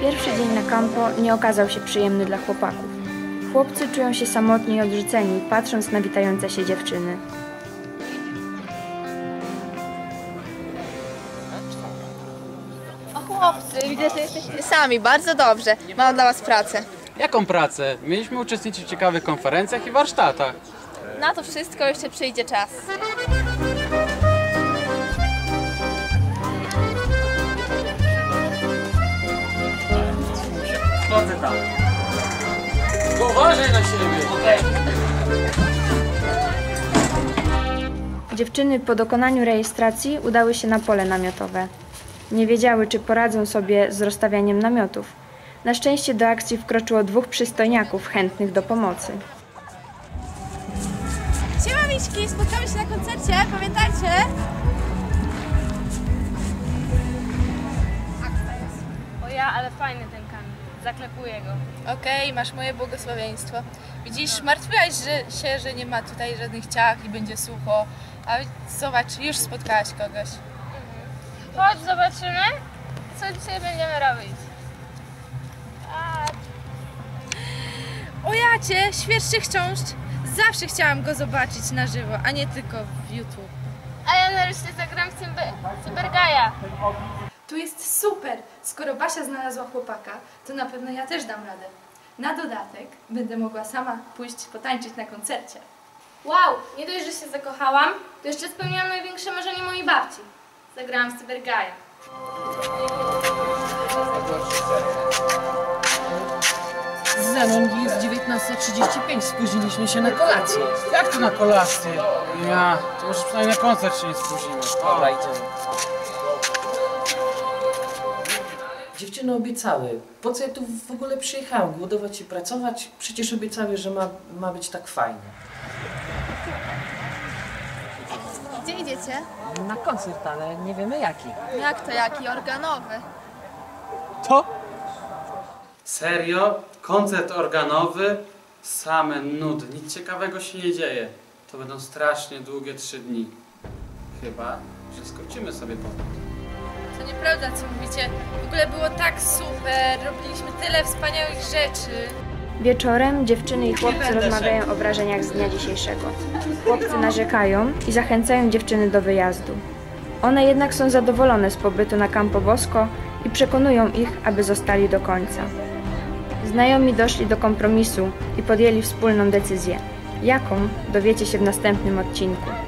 Pierwszy dzień na campo nie okazał się przyjemny dla chłopaków. Chłopcy czują się samotni i odrzuceni, patrząc na witające się dziewczyny. O chłopcy, widzę, że jesteście sami, bardzo dobrze. Mam dla was pracę. Jaką pracę? Mieliśmy uczestniczyć w ciekawych konferencjach i warsztatach. Na to wszystko jeszcze przyjdzie czas. Wchodzę tam. Uważaj na siebie! Okay. Dziewczyny po dokonaniu rejestracji udały się na pole namiotowe. Nie wiedziały, czy poradzą sobie z rozstawianiem namiotów. Na szczęście do akcji wkroczyło 2 przystojniaków chętnych do pomocy. Siema miśki, spotkamy się na koncercie, pamiętajcie? O ja, ale fajny ten kamień. Zaklepuję go. Okej, masz moje błogosławieństwo. Widzisz, martwiłaś się, że nie ma tutaj żadnych ciach i będzie sucho. A zobacz, już spotkałaś kogoś. Chodź, zobaczymy, co dzisiaj będziemy robić. O jacie, świeższych książk. Zawsze chciałam go zobaczyć na żywo, a nie tylko w YouTube. A ja nareszcie zagram w Cybergaja. Tu jest super! Skoro Basia znalazła chłopaka, to na pewno ja też dam radę. Na dodatek będę mogła sama pójść potańczyć na koncercie. Wow, nie dość, że się zakochałam, to jeszcze spełniłam największe marzenie mojej babci. Zagrałam w Cybergaja. Zenon, jest 19:35, spóźniliśmy się na kolację. Jak to na kolację? Ja, to może przynajmniej na koncert się nie spóźnimy. Dobra, idziemy. Dziewczyny obiecały. Po co ja tu w ogóle przyjechałem? Głodować i pracować? Przecież obiecały, że ma być tak fajnie. Gdzie idziecie? Na koncert, ale nie wiemy jaki. Jak to jaki? Organowy. To? Serio? Koncert organowy? Same nudy, nic ciekawego się nie dzieje. To będą strasznie długie 3 dni. Chyba, że skrócimy sobie potem. To nieprawda, co mówicie. W ogóle było tak super, robiliśmy tyle wspaniałych rzeczy. Wieczorem dziewczyny i chłopcy rozmawiają o wrażeniach z dnia dzisiejszego. Chłopcy narzekają i zachęcają dziewczyny do wyjazdu. One jednak są zadowolone z pobytu na Campo Bosco i przekonują ich, aby zostali do końca. Znajomi doszli do kompromisu i podjęli wspólną decyzję. Jaką, dowiecie się w następnym odcinku.